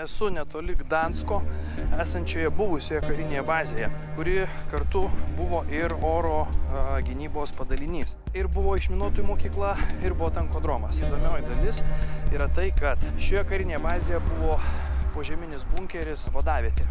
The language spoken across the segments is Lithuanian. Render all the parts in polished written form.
Esu netoli Gdansko esančioje buvusioje karinėje bazėje, kuri kartu buvo ir oro gynybos padalinys. Ir buvo išminuotojų mokykla, ir buvo tankodromas. Įdomioji dalis yra tai, kad šioje karinėje bazėje buvo požeminis bunkeris vadavietė.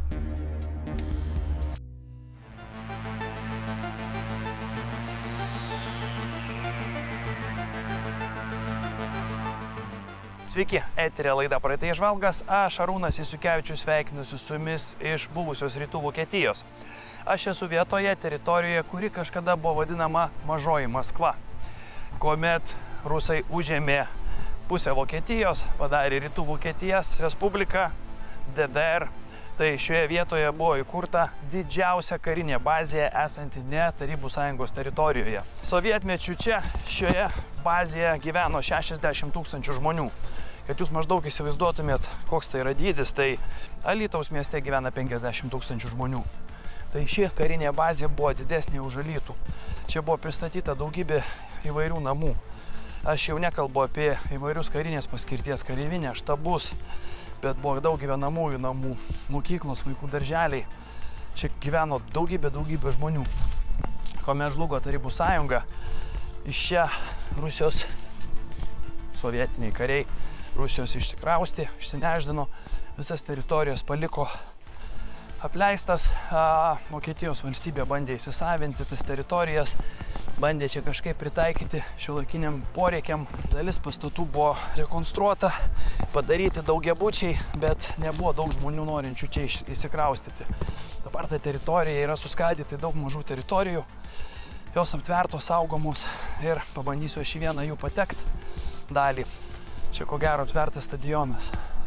Sveiki, eteryje laida Praeities žvalgas, aš Arūnas Jasiukevičius sveikinuosi su jumis iš buvusios Rytų Vokietijos. Aš esu vietoje, teritorijoje, kuri kažkada buvo vadinama Mažoji Maskva, kuomet rusai užėmė pusę Vokietijos, padarė Rytų Vokietijos Respubliką, DDR. Tai šioje vietoje buvo įkurta didžiausia karinė bazė esanti ne Tarybų Sąjungos teritorijoje. Sovietmečiu čia šioje bazėje gyveno 60 000 žmonių. Kad jūs maždaug įsivaizduotumėt, koks tai yra dydis, tai Alytaus mieste gyvena 50 000 žmonių. Tai ši karinė bazė buvo didesnė už Alytų. Čia buvo pristatyta daugybė įvairių namų. Aš jau nekalbu apie įvairius karinės paskirties kareivinę, štabus, bet buvo daug gyvenamųjų namų, mokyklos, vaikų darželiai. Čia gyveno daugybė žmonių. Kuomet žlugo Tarybų Sąjunga, iš čia Rusijos sovietiniai kariai Rusijos išsikraustė, išsineždino, visas teritorijos paliko apleistas. Vokietijos valstybė bandė įsisavinti tas teritorijas, bandė čia kažkaip pritaikyti šiuolaikiniam poreikiam. Dalis pastatų buvo rekonstruota, padaryti daugiabučiai, bet nebuvo daug žmonių norinčių čia įsikraustyti. Dabar ta teritorija yra suskaidyta į daug mažų teritorijų, jos aptvertos, saugomos ir pabandysiu aš į vieną jų patekti dalį. Čia ko gero aptvertas stadionas.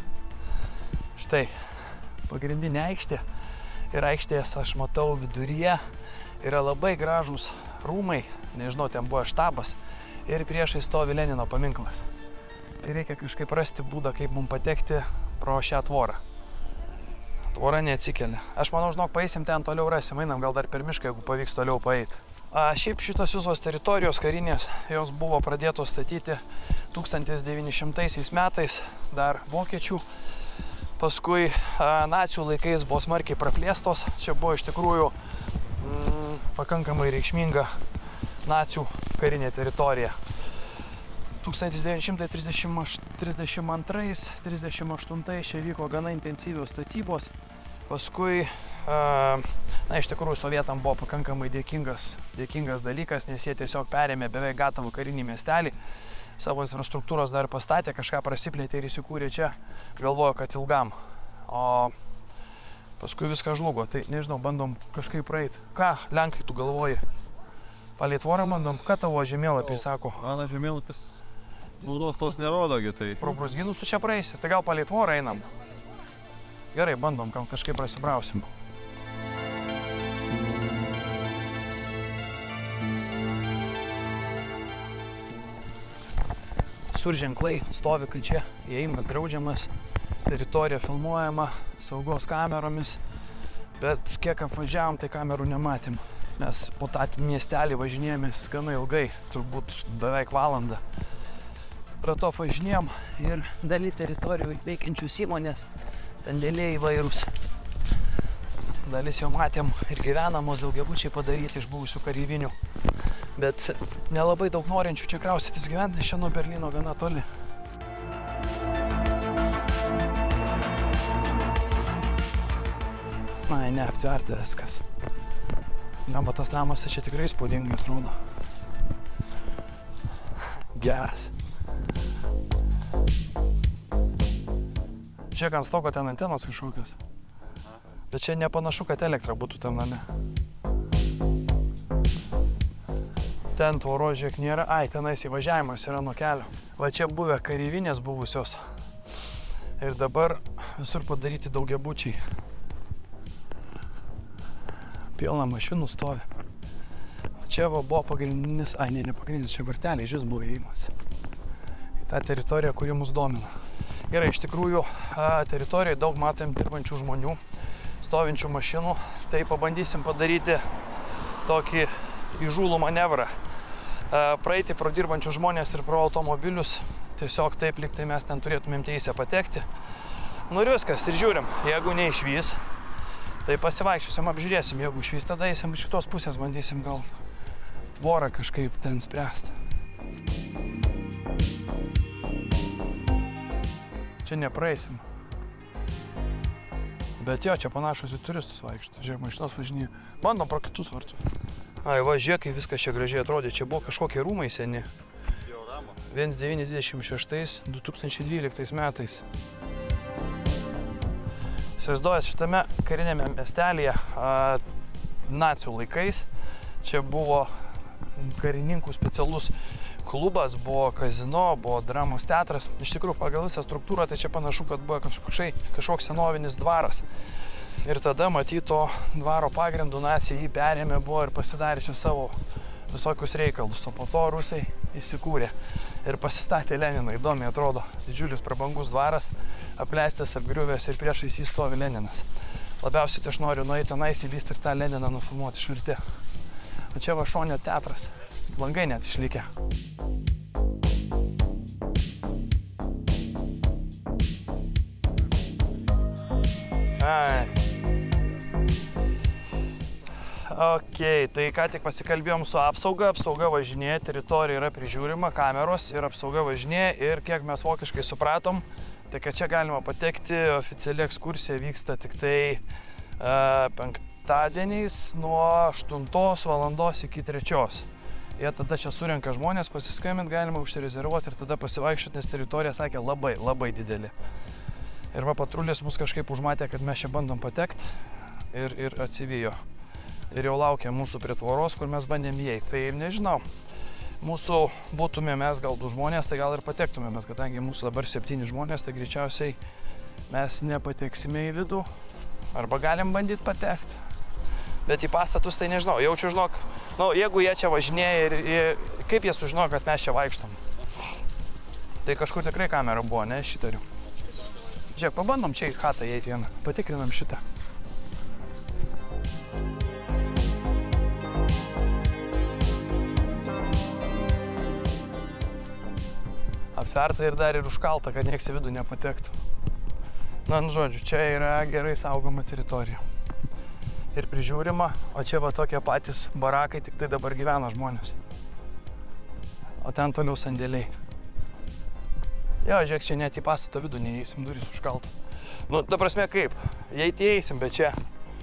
Štai pagrindinė aikštė ir aikštės aš matau viduryje yra labai gražūs rūmai, nežinau, ten buvo štabas ir priešai stovi Lenino paminklas. Tai reikia kažkaip rasti būdą, kaip mums patekti pro šią tvorą. Tvora neatsikelia. Aš manau, žinok, paeisim ten toliau rasim, einam gal dar per mišką, jeigu pavyks toliau paeiti. Šiaip šitos visos teritorijos karinės, jos buvo pradėtos statyti 1900 metais, dar vokiečių. Paskui nacių laikais buvo smarkiai praplėstos. Čia buvo iš tikrųjų pakankamai reikšminga nacių karinė teritorija. 1932-38 čia vyko gana intensyvios statybos. Paskui, iš tikrųjų, sovietam buvo pakankamai dėkingas dalykas, nes jie tiesiog perėmė beveik gatavą karinį miestelį, savo infrastruktūros dar pastatė, kažką prasiplėtė ir įsikūrė čia, galvojo, kad ilgam. O paskui viską žlugo, tai nežinau, bandom kažkaip praeiti. Ką, Lenkai, tu galvoji? Palei tvorą bandom, ką tavo žemėlapiai sako? Mano žemėlapis naudos tos nerodogi, tai... Pro brūzgynus tu čia praeisi, tai gal palei tvorą einam? Gerai, bandom, gal kažkaip prasibrausim. Surženklai stovi, kad čia įėjimas draudžiamas, teritorija filmuojama, saugos kameromis, bet kiek apvažiavom, tai kamerų nematėm. Mes po tą miestelį važinėjomės gana ilgai, turbūt beveik valandą. Prato važinėjom ir dalį teritorijų veikiančius įmonės, sandėliai įvairūs. Dalis jau matėm ir gyvenamos daugiabučiai padaryti iš buvusių kareivinių. Bet nelabai daug norinčių čia kraustytis gyventi, nes čia nuo Berlyno gana toli. Neaptverta viskas. Lemba, tas namas čia tikrai spūdingai atrodo. Geras. Čia ant stogo ten antenos kažkokios. Bet čia nepanašu, kad elektra būtų tam name. Ten tvoros, žiūrėk, nėra. Tenais įvažiavimas yra nuo kelio. Va čia buvę kareivinės buvusios. Ir dabar visur padaryti daugiabučiai. Pilna mašinų stovi. Čia va buvo pagrindinis, ne pagrindinis, čia varteliai, šis buvo įėjimas. Į tą teritoriją, kuri mus domina. Gerai, iš tikrųjų, teritorijoje daug matėm dirbančių žmonių, stovinčių mašinų. Tai pabandysim padaryti tokį įžūlų manevrą. Praeiti pro dirbančius žmonės ir pro automobilius. Tiesiog taip, lyg tai mes ten turėtumėm teisę patekti. Nu ir viskas, ir žiūrim, jeigu neišvys, tai pasivaikščiosim, apžiūrėsim, jeigu išvys, tada eisim iš šitos pusės, bandysim gal tvorą kažkaip ten spręsti. Čia nepraeisim. Bet jo, čia panašus į turistus vaikšto. Žiūrėk, mašinos važinėja. Bandom pro kitus vartus. Ai, va, žiūrėk, kai viskas čia gražiai atrodė. Čia buvo kažkokie rūmai seni. 1926-2012 metais. Įsivaizduojat, šitame karinėme miestelėje nacių laikais čia buvo karininkų specialus klubas, buvo kazino, buvo dramos teatras. Iš tikrųjų, pagal visą struktūrą, tai čia panašu, kad buvo kažkoks senovinis dvaras. Ir tada, matyto, dvaro pagrindų nacijai jį perėmė, buvo ir pasidarė čia savo visokius reikalus. O po to rusai įsikūrė ir pasistatė Leniną. Įdomiai atrodo, didžiulis prabangus dvaras, apleistas, apgriuvęs ir priešais jį stovi Leninas. Labiausiai tai aš noriu nueiti tenais įlysti ir tą Leniną nufilmuoti iš arti. O čia va šone teatras. Langai net išlikę. Ai. Ok, tai ką tik pasikalbėjom su apsauga. Apsauga važinėja, teritorija yra prižiūrima, kameros ir apsauga važinėja. Ir kiek mes vokiškai supratom, tai kad čia galima patekti, oficiali ekskursija vyksta tik tai penktadieniais nuo 8 valandos iki 3. Jie tada čia surenka žmonės, pasiskambint galima užsirezervuoti ir tada pasivaikščioti, nes teritorija, sakė, labai, labai didelė. Ir va patrulis mus kažkaip užmatė, kad mes čia bandom patekti ir atsivijo. Ir jau laukia mūsų prie tvoros, kur mes bandėm įeiti. Tai nežinau, mūsų būtume mes gal 2 žmonės, tai gal ir patektume, bet kadangi mūsų dabar 7 žmonės, tai greičiausiai mes nepateksime į vidų. Arba galim bandyti patekti. Bet į pastatus tai nežinau, jaučiu, žinok, jeigu jie čia važinėja ir kaip jie sužinojo, kad mes čia vaikštom. Tai kažkur tikrai kamera buvo, ne, šitariu. Žiūrėk, pabandom čia į chatą įeiti vieną, patikrinam šitą. Aptverta ir dar ir užkalta, kad nieks į vidų nepatektų. Na, nu žodžiu, čia yra gerai saugoma teritorija. Ir prižiūrima, o čia va tokie patys barakai, tik tai dabar gyvena žmonės. O ten toliau sandėliai. Jo, žiūrėk, čia net į pastato vidų neįeisim, durys užkaltos. Nu, ta prasme kaip, įeiti įeisim, bet čia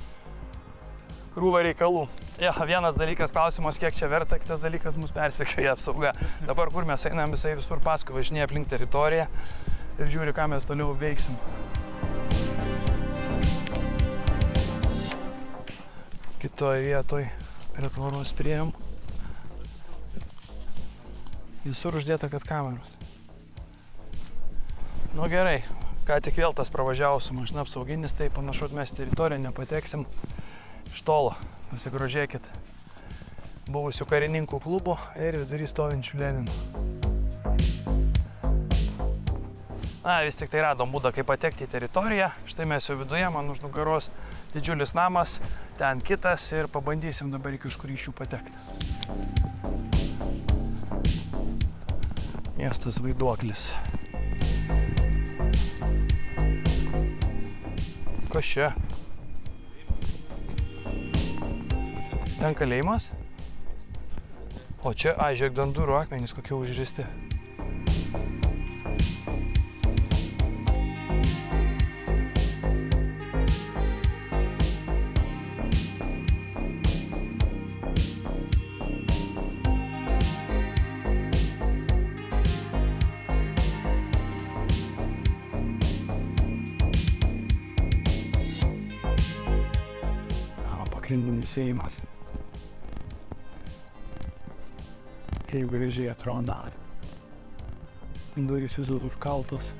krūva reikalų. Jo, vienas dalykas, klausimas, kiek čia verta, kitas dalykas mus persekioja apsauga. Dabar kur mes einam, visai visur paskui važinėja aplink teritoriją ir žiūri, ką mes toliau veiksim. Kitoje vietoje prie tvoros priėjom. Visur uždėta, kad kameros. Nu gerai, ką tik vėl tas pravažiavo su mašina apsauginis, tai panašu, mes teritoriją nepateksim iš tolo. Pasigrožėkit buvusių karininkų klubų ir vidury stovinčių Leninų. Na, vis tik tai radom būdą, kaip patekti į teritoriją. Štai mes jau viduje, man už nugaros didžiulis namas, ten kitas ir pabandysim dabar kažkur iš jų patekti. Miestas vaiduoklis. Kas čia? Ten kalėjimas? O čia, žiūrėk, dandūrų akmenys kokie užristi. Pagrindinis seimas. Kaip gražiai atrodo. Durys visur užkaltos.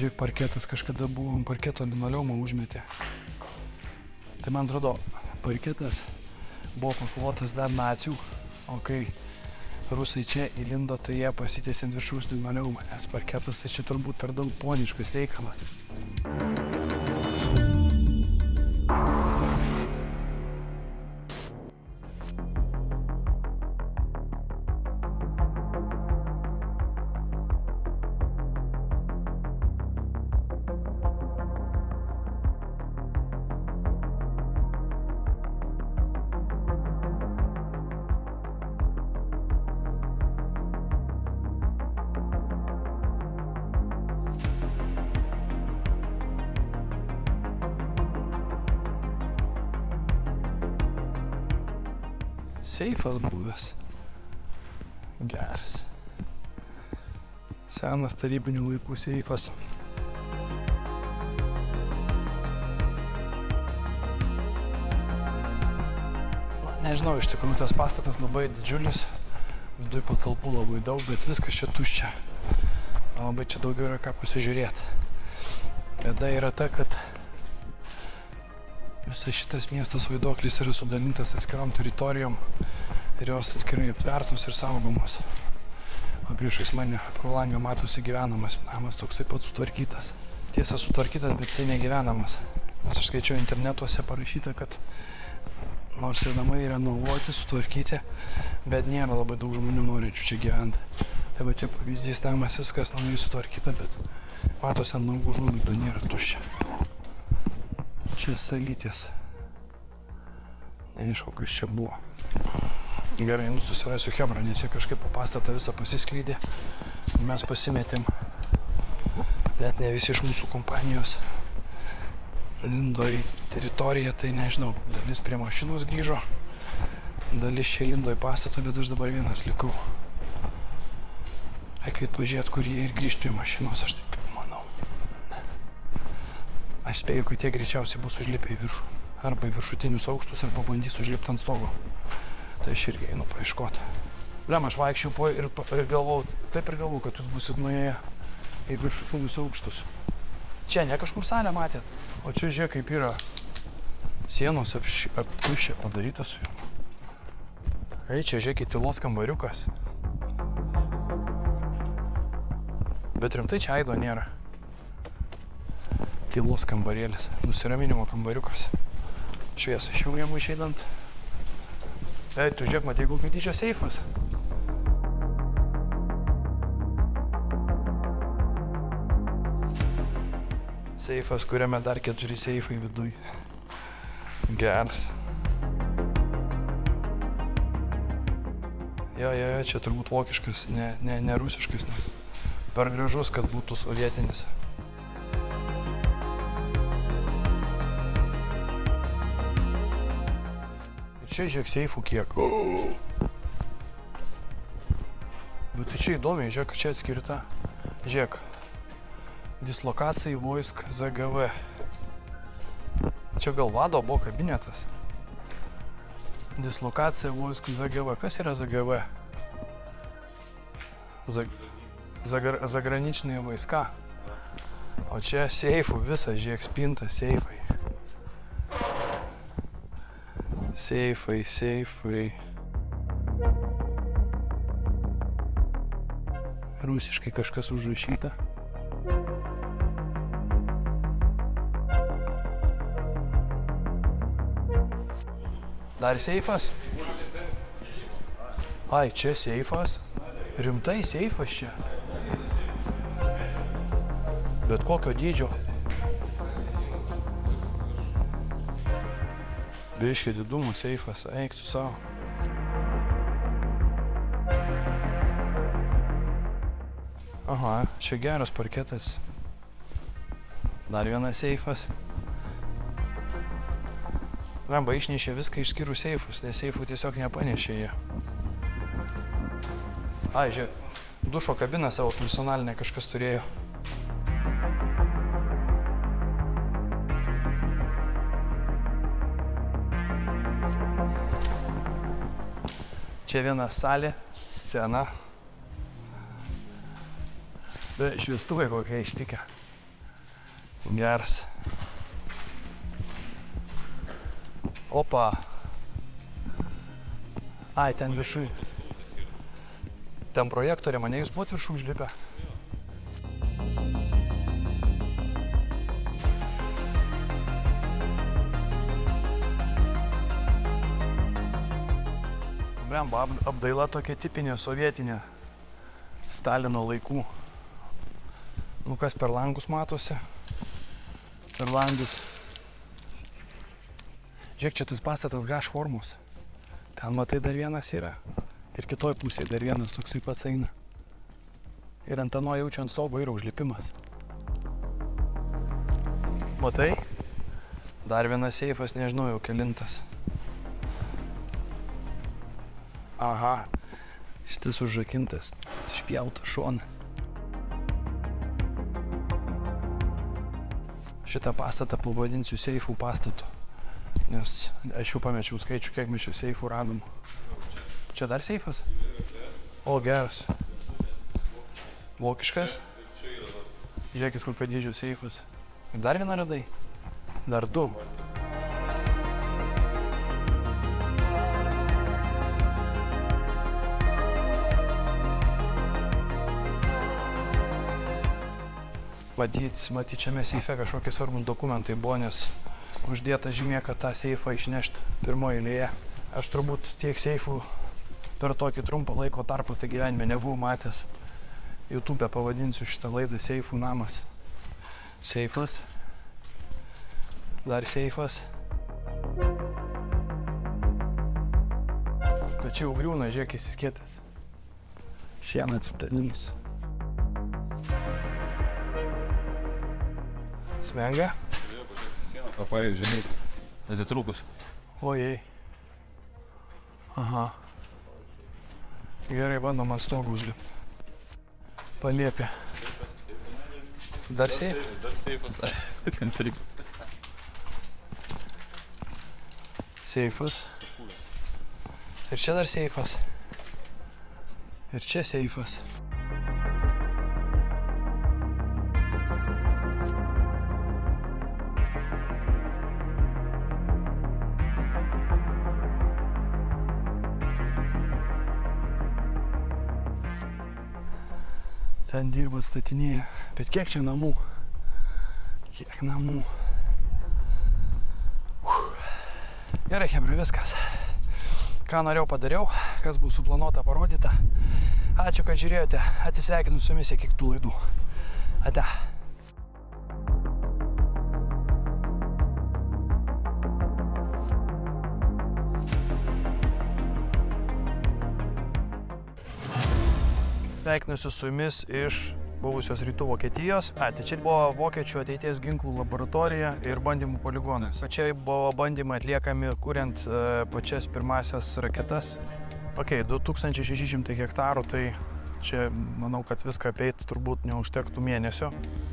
Žiūrėk, parketas kažkada buvo, parketo linoleumą užmetė. Tai man atrodo, parketas buvo paklotas dar nacių, o kai rusai čia įlindo, tai jie pasitėsi ant viršaus linoleumą, nes parketas tai čia turbūt per daug poniškas reikalas. Seifas buvęs. Geras. Senas tarybinių laikų seifas. Nežinau, iš tikrųjų tas pastatas labai didžiulis. Viduj patalpų labai daug, bet viskas čia tuščia. Labai čia daugiau yra ką pasižiūrėti. Bėda yra ta, kad visas šitas miestas Vaiduoklis yra sudalintas atskirom teritorijom ir jos atskirai aptvertos ir saugomos. O priešais mane pro langą matosi gyvenamas namas, toksai pat sutvarkytas. Tiesa, sutvarkytas, bet jisai negyvenamas. Nes aš skaičiau internetuose parašyta, kad nors ir namai renovuoti, sutvarkyti, bet nėra labai daug žmonių norinčių čia gyventi. Tai va čia pavyzdys namas, viskas naujai sutvarkyta, bet matosi ant langų užuolaidų nėra tuščia. Čia salytės. Neaišku, kas čia buvo. Gerai, susirasiu chebrą, nes jie kažkaip po pastatą visą pasiskleidė. Mes pasimetėm. Net ne visi iš mūsų kompanijos lindo į teritoriją, tai nežinau, dalis prie mašinos grįžo, dalis čia lindo į pastatą, bet aš dabar vienas likau. Reikia pažiūrėti, kur jie ir grįžti prie mašinos, aš taip manau. Aš spėju, kad jie greičiausiai bus užlipę į viršų. Arba į viršutinius aukštus, arba bandys užlipti ant stogo. Tai aš irgi einu paieškoti. Blem, aš vaikščiau po ir galvau, kad jūs busit nuėję į viršutinius aukštus. Čia ne kažkur salę matėt. O čia žiūrėk, kaip yra sienos aptušę padaryta su juo. Ei, čia žiūrėk, tylos kambariukas. Bet rimtai čia aido nėra. Tylos kambarėlis, nusiraminimo kambariukas. Šviesą išjungiamų išeidant. Ei, tu žiūrėk, matai, kokio dydžio seifas. Seifas, kuriame dar 4 seifai viduj. Geras. Jo, čia turbūt vokiškas, ne rusiškas, nes per gražus, kad būtų sovietinis. Čia žiūrėk seifų kiek. Bet tai čia įdomiai, žiūrėk, čia atskirta. Žiūrėk. Dislokacijai vojsk ZGV. Čia gal vado buvo kabinetas. Dislokacija vojsk ZGV. Kas yra ZGV? Zagraničные vaiska. O čia seifų visas, žiūrėk, spinta, seifai. Seifai. Rusiškai kažkas užrašyta. Dar seifas? Ai, čia seifas. Rimtai seifas čia. Bet kokio dydžio? Biškį didumo seifas, eik su savo. Aha, čia geras parketas. Dar vienas seifas. Ramba išnešė viską išskyrus seifus, nes seifų tiesiog nepanešė jie. Ai, žiūrėk, dušo kabiną savo personalinę kažkas turėjo. Čia viena salė, scena. Bet šviestuvai kokie išlikę. Geras. Opa. Ai, ten viršui. Ten projektorė, mane jūs buvot viršų užlipę. Blemba, apdaila tokia tipinė sovietinė Stalino laikų. Nu kas per langus matosi? Per langus. Žiūrėk, čia tas pastatas H formos. Ten matai dar vienas yra. Ir kitoj pusėje dar vienas toksai pats eina. Ir ant ano jaučia ant stogo yra užlipimas. Matai? Dar vienas seifas, nežinau jau kelintas. Aha, šitas užrakintas, išpjautas šoną. Šitą pastatą pavadinsiu seifų pastatu, nes aš jau pamečiau skaičių, kiek mes čia seifų radom. Čia dar seifas? O, geras. Vokiškas? Žiūrėkis, kokio dydžio seifas. Ir dar vieną radai? Dar du. Matyt, šiame seife kažkokie svarbus dokumentai buvo, nes uždėta žymė, kad tą seifą išnešti pirmoje eilėje. Aš turbūt tiek seifų per tokį trumpą laiko tarpą tai gyvenime nebuvau matęs. YouTube pavadinsiu šitą laidą Seifų namas. Seifas. Dar seifas. Bet čia jau griūna, žiūrėk, įsiskėtęs. Šieną atsidalinus. Smenga? Papai, žinai, atsitrūkus. Ojei. Aha. Gerai, bandom ant stogų užlipti. Paliepė. Dar seifas? Dar seifas. Ten srikas. Seifas. Ir čia dar seifas. Ir čia seifas. Ten dirba statinėje. Bet kiek čia namų? Kiek namų? Gerai, chebra, viskas. Ką norėjau padariau, kas buvo suplanuota parodyta. Ačiū, kad žiūrėjote. Atsisveikinu su jumis iki kitų laidų. Ate. Sveikinuosi su jumis iš buvusios Rytų Vokietijos. Tai čia buvo vokiečių ateities ginklų laboratorija ir bandymų poligonas. Čia buvo bandymai atliekami, kuriant pačias pirmasias raketas. 2600 hektarų, tai čia manau, kad viską apeit turbūt neužtektų mėnesio.